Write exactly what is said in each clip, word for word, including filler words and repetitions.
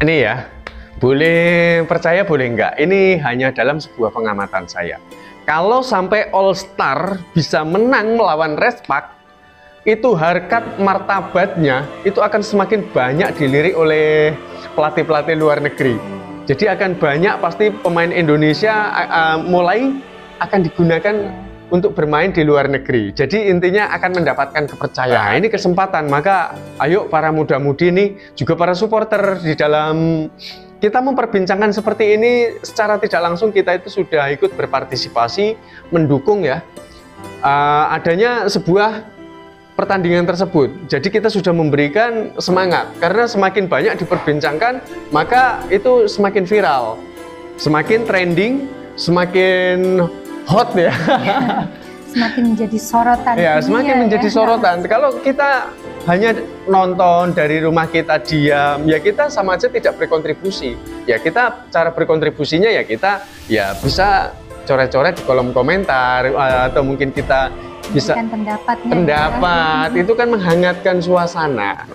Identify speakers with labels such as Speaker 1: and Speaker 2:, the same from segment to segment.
Speaker 1: Ini ya, boleh percaya boleh enggak, ini hanya dalam sebuah pengamatan saya. Kalau sampai All Star bisa menang melawan Respak, itu harkat martabatnya itu akan semakin banyak dilirik oleh pelatih-pelatih luar negeri. Jadi akan banyak pasti pemain Indonesia uh, uh, mulai akan digunakan untuk bermain di luar negeri. Jadi intinya akan mendapatkan kepercayaan. Ini kesempatan, maka ayo para muda-mudi nih, juga para supporter di dalam kita memperbincangkan seperti ini secara tidak langsung, kita itu sudah ikut berpartisipasi mendukung ya uh, adanya sebuah pertandingan tersebut. Jadi kita sudah memberikan semangat, karena semakin banyak diperbincangkan maka itu semakin viral, semakin trending, semakin hot ya,
Speaker 2: semakin menjadi sorotan.
Speaker 1: Ya, semakin menjadi ya. sorotan. Kalau kita hanya nonton dari rumah kita diam, ya kita sama aja tidak berkontribusi. Ya kita cara berkontribusinya ya kita ya bisa coret-coret di kolom komentar, atau mungkin kita bisa
Speaker 2: pendapatnya
Speaker 1: pendapat ya. Itu kan menghangatkan suasana.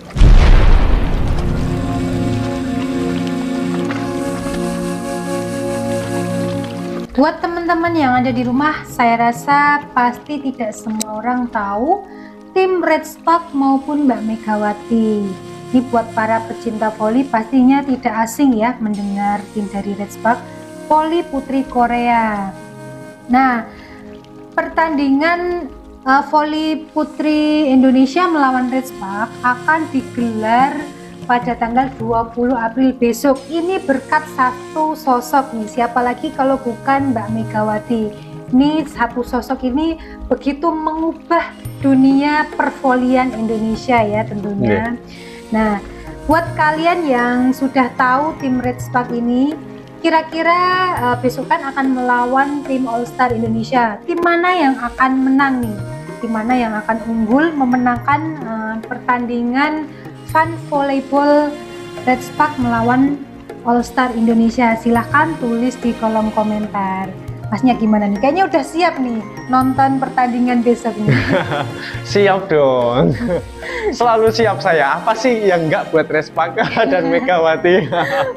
Speaker 2: Buat teman-teman yang ada di rumah, saya rasa pasti tidak semua orang tahu tim Respak maupun Mbak Megawati. Ini buat para pecinta voli pastinya tidak asing ya mendengar tim dari Respak, voli putri Korea. Nah, pertandingan uh, voli putri Indonesia melawan Respak akan digelar pada tanggal dua puluh April besok. Ini berkat satu sosok nih, siapa lagi kalau bukan Mbak Megawati. Ini satu sosok ini begitu mengubah dunia pervolian Indonesia ya tentunya. Yeah. Nah, buat kalian yang sudah tahu tim Respak ini, kira-kira uh, besok kan akan melawan tim All Star Indonesia. Tim mana yang akan menang nih? Tim mana yang akan unggul memenangkan uh, pertandingan Fun Volleyball Respak melawan All Star Indonesia? Silahkan tulis di kolom komentar. Masnya gimana nih? Kayaknya udah siap nih nonton pertandingan besok nih.
Speaker 1: Siap dong. Selalu siap saya. Apa sih yang enggak buat Respak dan Megawati?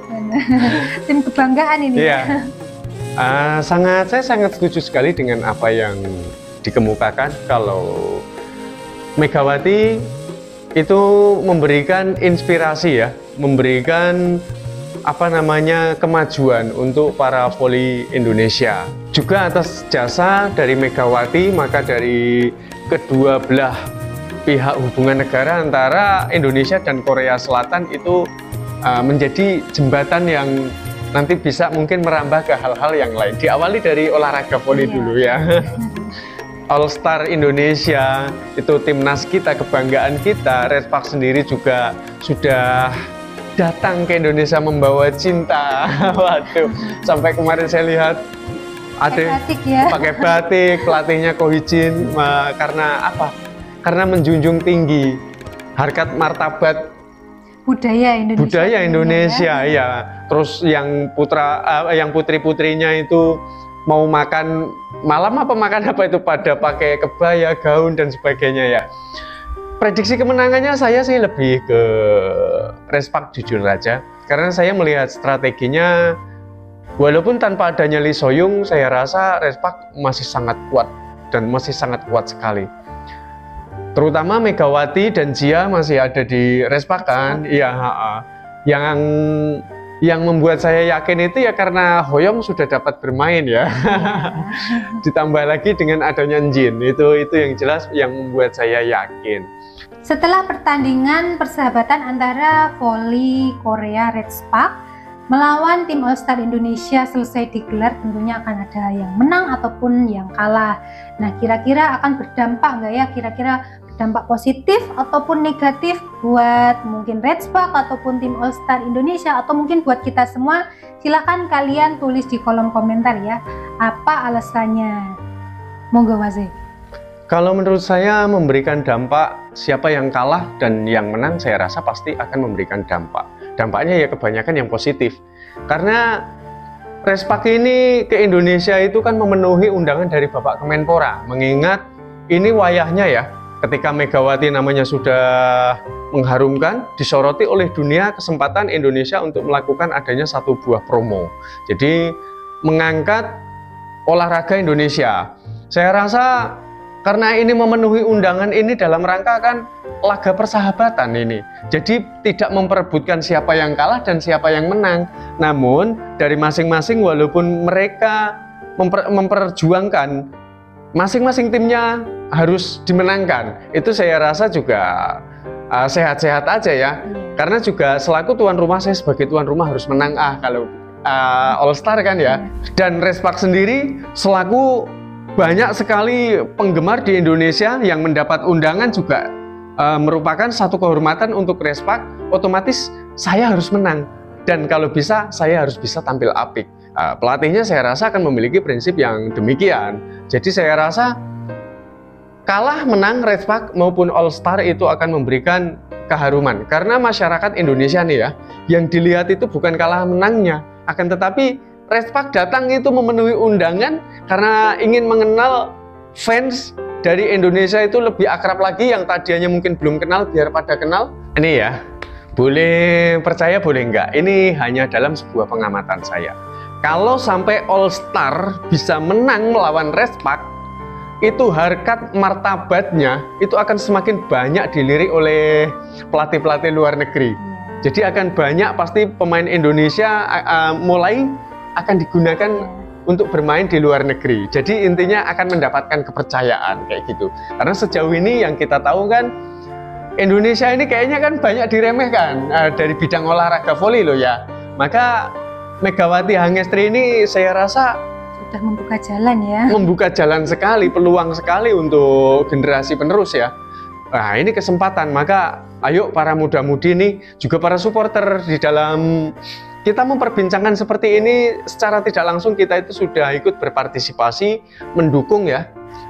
Speaker 2: Tim kebanggaan ini.
Speaker 1: Iya. Uh, sangat saya sangat setuju sekali dengan apa yang dikemukakan, kalau Megawati itu memberikan inspirasi ya, memberikan apa namanya kemajuan untuk para voli Indonesia. Juga atas jasa dari Megawati, maka dari kedua belah pihak hubungan negara antara Indonesia dan Korea Selatan itu uh, menjadi jembatan yang nanti bisa mungkin merambah ke hal-hal yang lain. Diawali dari olahraga voli iya. dulu ya. All Star Indonesia itu timnas kita, kebanggaan kita. Respak sendiri juga sudah datang ke Indonesia membawa cinta. Waduh, sampai kemarin saya lihat ada
Speaker 2: batik ya.
Speaker 1: pakai batik, pelatihnya Ko Hee-jin, karena apa? Karena menjunjung tinggi harkat martabat
Speaker 2: budaya Indonesia.
Speaker 1: Budaya Indonesia ya. ya. Terus yang putra, uh, yang putri-putrinya itu mau makan malam apa makan apa itu pada pakai kebaya, gaun dan sebagainya ya. Prediksi kemenangannya saya sih lebih ke Respak jujur aja, karena saya melihat strateginya walaupun tanpa adanya Lee Soyung, saya rasa Respak masih sangat kuat dan masih sangat kuat sekali. Terutama Megawati dan Jia masih ada di Respak kan, iya. Yang yang membuat saya yakin itu ya karena Hoyong sudah dapat bermain ya. Ditambah lagi dengan adanya Jin, itu itu yang jelas yang membuat saya yakin.
Speaker 2: Setelah pertandingan persahabatan antara voli Korea Respak melawan tim All Star Indonesia selesai digelar, tentunya akan ada yang menang ataupun yang kalah. Nah, kira-kira akan berdampak nggak ya? Kira-kira dampak positif ataupun negatif buat mungkin Respak ataupun tim All Star Indonesia, atau mungkin buat kita semua? Silahkan kalian tulis di kolom komentar ya, apa alasannya. Monggo Mas.
Speaker 1: Kalau menurut saya memberikan dampak, siapa yang kalah dan yang menang saya rasa pasti akan memberikan dampak. Dampaknya ya kebanyakan yang positif, karena Respak ini ke Indonesia itu kan memenuhi undangan dari Bapak Kemenpora, mengingat ini wayahnya ya ketika Megawati namanya sudah mengharumkan, disoroti oleh dunia kesempatan Indonesia untuk melakukan adanya satu buah promo. Jadi mengangkat olahraga Indonesia. Saya rasa karena ini memenuhi undangan ini dalam rangka kan laga persahabatan ini. Jadi tidak memperebutkan siapa yang kalah dan siapa yang menang. Namun dari masing-masing walaupun mereka memper, memperjuangkan masing-masing timnya harus dimenangkan. Itu saya rasa juga sehat-sehat uh, aja ya. Karena juga selaku tuan rumah, saya sebagai tuan rumah harus menang ah kalau uh, All Star kan ya. Dan Respak sendiri selaku banyak sekali penggemar di Indonesia yang mendapat undangan juga uh, merupakan satu kehormatan untuk Respak. Otomatis saya harus menang dan kalau bisa saya harus bisa tampil apik. Uh, pelatihnya saya rasa akan memiliki prinsip yang demikian. Jadi saya rasa kalah menang Respak maupun All Star itu akan memberikan keharuman karena masyarakat Indonesia nih ya, yang dilihat itu bukan kalah menangnya, akan tetapi Respak datang itu memenuhi undangan karena ingin mengenal fans dari Indonesia itu lebih akrab lagi yang tadinya mungkin belum kenal biar pada kenal. Ini ya, boleh percaya boleh enggak, ini hanya dalam sebuah pengamatan saya. Kalau sampai All Star bisa menang melawan Respak, itu harkat martabatnya itu akan semakin banyak dilirik oleh pelatih-pelatih luar negeri. Jadi akan banyak pasti pemain Indonesia uh, uh, mulai akan digunakan untuk bermain di luar negeri. Jadi intinya akan mendapatkan kepercayaan kayak gitu. Karena sejauh ini yang kita tahu kan Indonesia ini kayaknya kan banyak diremehkan uh, dari bidang olahraga voli loh ya. Maka Megawati Hangestri ini saya rasa
Speaker 2: sudah membuka jalan ya.
Speaker 1: Membuka jalan sekali, peluang sekali untuk generasi penerus ya. Nah ini kesempatan, maka ayo para muda-mudi nih, juga para supporter di dalam kita memperbincangkan seperti ini secara tidak langsung kita itu sudah ikut berpartisipasi, mendukung ya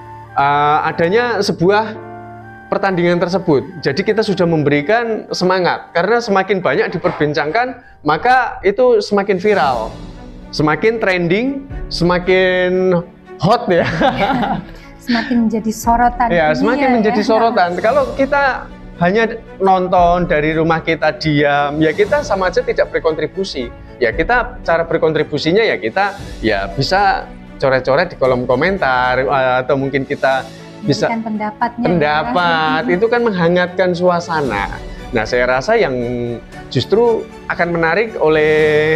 Speaker 1: uh, adanya sebuah pertandingan tersebut. Jadi kita sudah memberikan semangat, karena semakin banyak diperbincangkan, maka itu semakin viral. Semakin trending, semakin hot ya.
Speaker 2: Semakin menjadi sorotan.
Speaker 1: Ya, semakin ya, menjadi ya. sorotan. Kalau kita hanya nonton dari rumah kita diam, ya kita sama aja tidak berkontribusi. Ya kita cara berkontribusinya ya kita ya bisa coret-coret di kolom komentar atau mungkin kita bisa
Speaker 2: pendapatnya.
Speaker 1: Pendapat ya. Itu kan menghangatkan suasana. Nah, saya rasa yang justru akan menarik oleh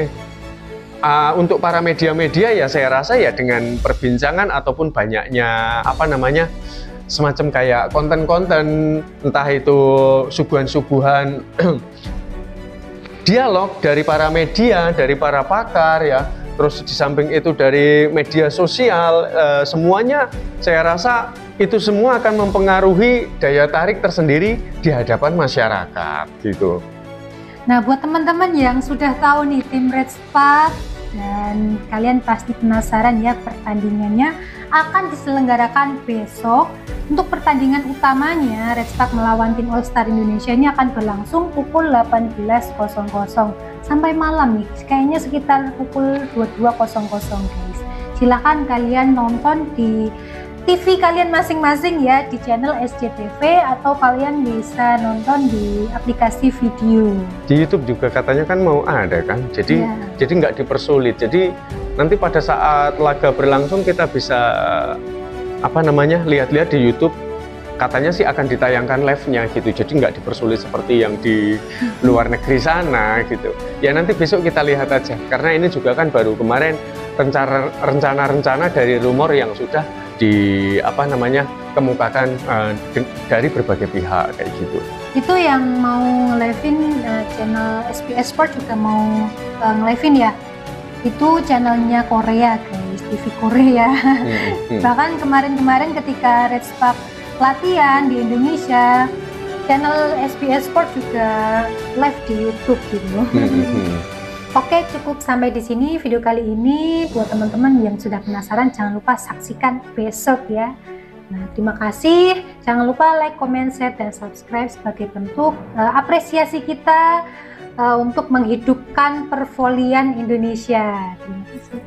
Speaker 1: Uh, untuk para media-media ya saya rasa ya dengan perbincangan ataupun banyaknya apa namanya semacam kayak konten-konten entah itu suguhan-suguhan dialog dari para media, dari para pakar ya, terus di samping itu dari media sosial, uh, semuanya saya rasa itu semua akan mempengaruhi daya tarik tersendiri di hadapan masyarakat gitu.
Speaker 2: Nah, buat teman-teman yang sudah tahu nih tim Respak dan kalian pasti penasaran ya pertandingannya akan diselenggarakan besok. Untuk pertandingan utamanya Respak melawan tim All Star Indonesia ini akan berlangsung pukul delapan belas sampai malam nih, kayaknya sekitar pukul dua puluh dua guys. Silahkan kalian nonton di T V kalian masing-masing ya, di channel S C T V atau kalian bisa nonton di aplikasi video.
Speaker 1: Di YouTube juga katanya kan mau ada kan, jadi ya. Jadi nggak dipersulit. Jadi nanti pada saat laga berlangsung kita bisa apa namanya lihat-lihat di YouTube. Katanya sih akan ditayangkan live-nya gitu, jadi nggak dipersulit seperti yang di luar negeri sana gitu. Ya nanti besok kita lihat aja, karena ini juga kan baru kemarin rencana-rencana dari rumor yang sudah di apa namanya kemukakan uh, dari berbagai pihak kayak gitu.
Speaker 2: Itu yang mau nge-live-in uh, channel S B S Sport juga mau uh, nge-live-in ya. Itu channelnya Korea guys, T V Korea. Hmm, hmm. Bahkan kemarin-kemarin ketika Respak latihan di Indonesia, channel S B S Sport juga live di YouTube gitu. Hmm, hmm. Oke, cukup sampai di sini video kali ini. Buat teman-teman yang sudah penasaran, jangan lupa saksikan besok ya. Nah, terima kasih. Jangan lupa like, comment, share, dan subscribe sebagai bentuk uh, apresiasi kita uh, untuk menghidupkan pervolian Indonesia. Terima kasih.